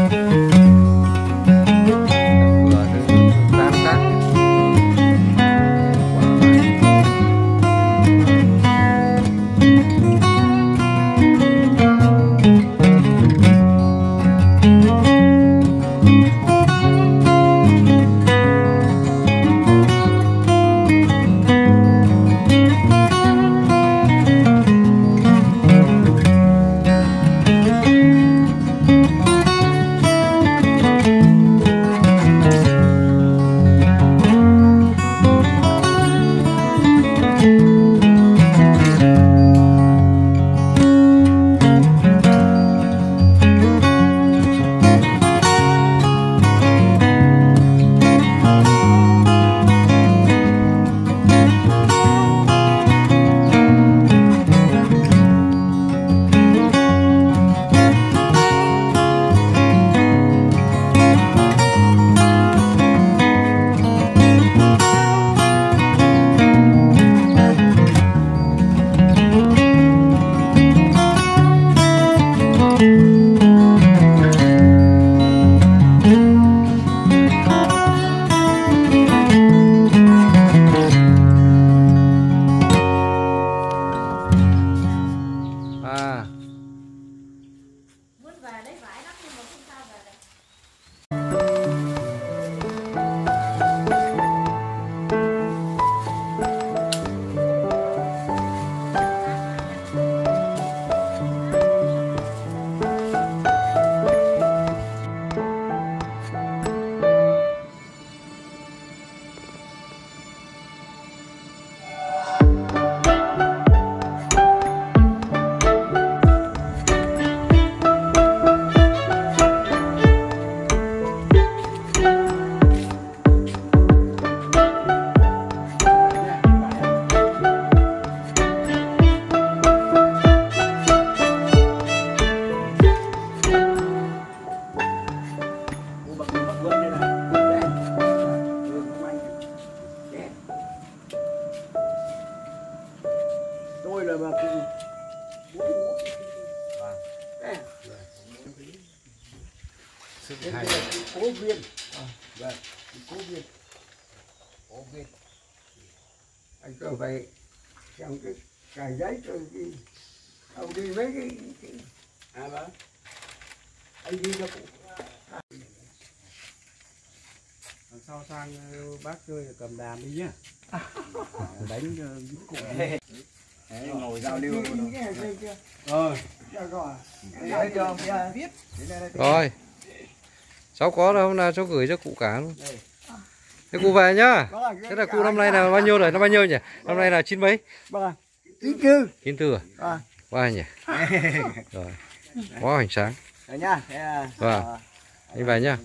Tôi là bà cụ cố viên, cố viên, anh cứ phải xem cái cài giấy tôi đi, ông đi mấy cái vâng, anh đi cho cụ. Lần sau sang bác chơi cầm đàn đi nhá. Đánh cụ. Đấy, ngồi giao lưu Rồi. Cháu có đâu, hôm nào cháu gửi cho cụ cả luôn. Thế cụ về nhá. Thế là cụ năm nay là bao nhiêu rồi? Năm bao nhiêu nhỉ? Năm nay là 9 mấy? 94. 94 à? Wow nhỉ. Rồi. Quá hoành sáng. Rồi nhá. Vâng. Đi về nhá.